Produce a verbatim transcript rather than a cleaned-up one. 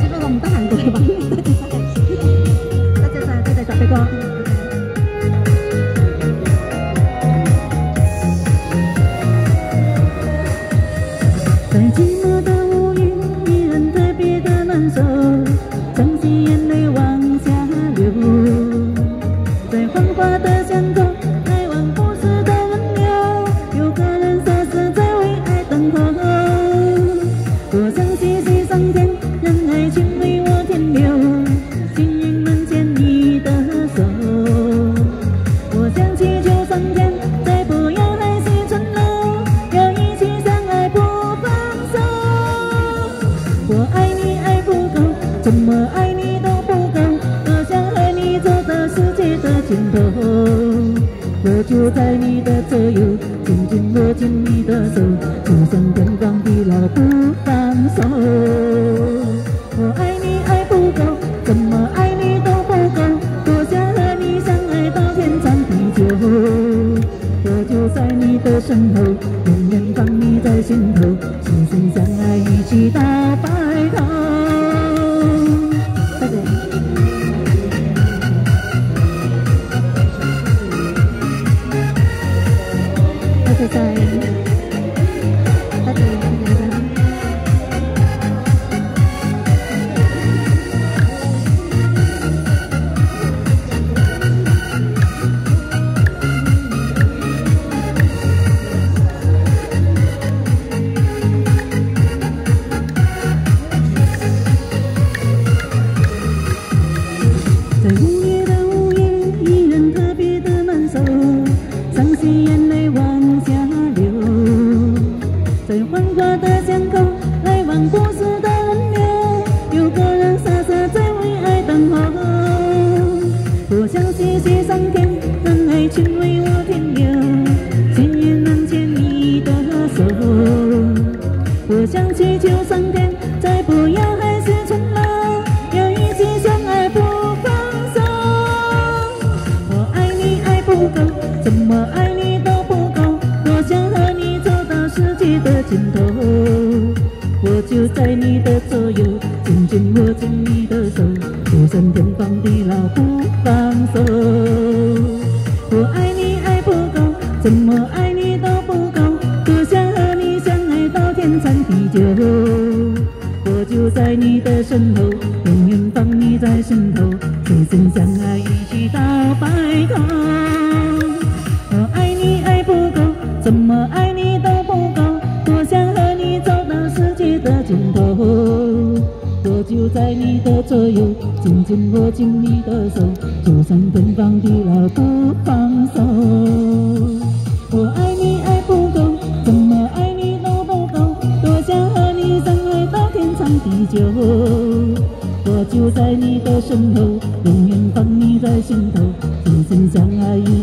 嗰個唔得閒過嚟揾你，多謝晒，多謝晒，多謝澤比哥。在寂寞的无语，依然特别的难受，想起眼泪往下流，在繁华的巷口，来往不时的人流，有个人傻傻在为爱等候。我想细细上天，让爱情为我停留，幸运能牵你的手。我想祈求上天，再不要海市蜃楼，要一起相爱不放手。我爱你爱不够，怎么爱你都不够，多想和你走到世界的尽头。我就在你的左右，紧紧握紧你的手，就像天荒地老不放手。我爱你爱不够，怎么爱你都不够，多想和你相爱到天长地久。我就在你的身后，永远放你在心头，心心相爱一起到白头。再见。多謝晒，多謝大家。在午夜的午夜，依然特别的难受，伤心眼泪往下流，在繁华的巷口，来往不时的人流，有个人傻傻在为爱等候。我想细细上天，让爱情为我停留，幸运能牵你的手。我想祈求上天，再不要海市蜃楼，要一起相爱不放手。我爱你爱不够，怎么爱你都不够，多想和你走到世界的尽头。我就在你的左右，紧紧握紧你的手，就算天荒地老不放手。我爱你爱不够，怎么爱你都不够，多想和你相爱到天长地久。我就在你的身后，永远放你在心头，心心相爱一起到白头。我爱你爱不够，怎么爱你都不够，多想和你走到世界的尽头。我就在你的左右，紧紧握紧你的手，就算天荒地老不放手。我爱你爱不够，怎么爱你都不够，多想和你相爱到天长地久。我就在你的身后，永远放你在心头，心心相爱一